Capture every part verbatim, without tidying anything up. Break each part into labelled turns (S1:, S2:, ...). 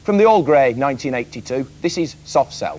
S1: From the All Grey nineteen eighty-two, this is Soft Cell.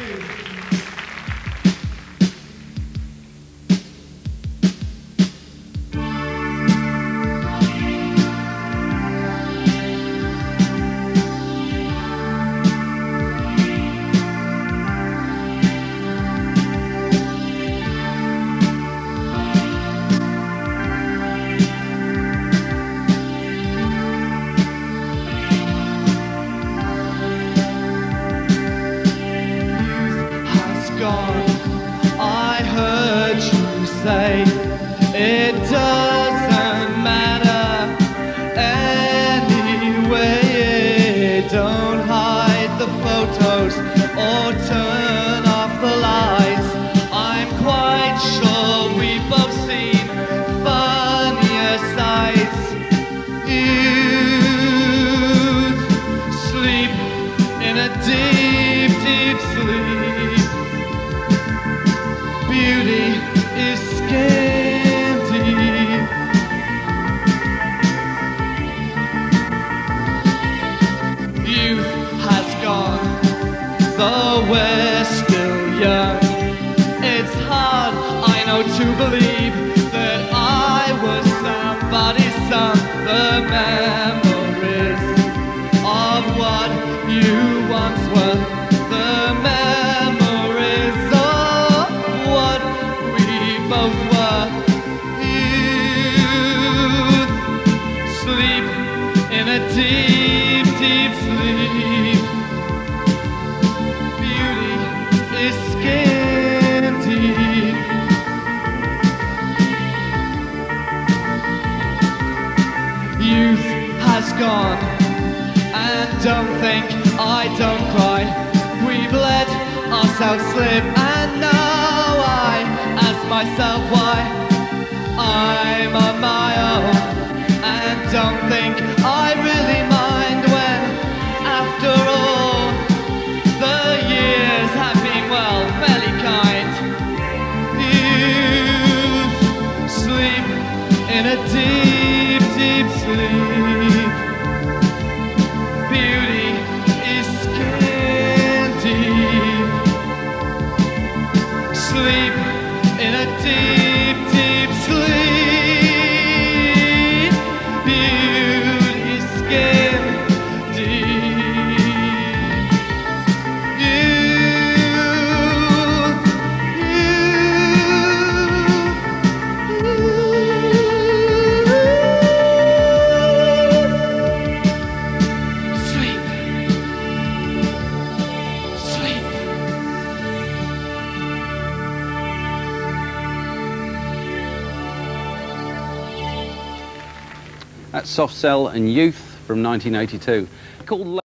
S2: It doesn't matter anyway. Don't hide the photos or turn off the lights. I'm quite sure we've both seen funnier sights. You sleep in a deep, deep sleep. Beauty is scared. Though we're still young, it's hard, I know, to believe that I was somebody's son. The memories of what you once were, the memories of what we both were. Youth, sleep in a deep, deep sleep. Is scanty. Youth has gone, and don't think I don't cry. We've let ourselves slip, and now I ask myself why I'm on my own, and don't think I really mind when, after all, the years have been, well, fairly kind. Youth, sleep in a deep, deep sleep. Beauty is scanty. Sleep in a deep, deep sleep. Beauty is scanty.
S3: That's Soft Cell and Youth from nineteen eighty-two. Called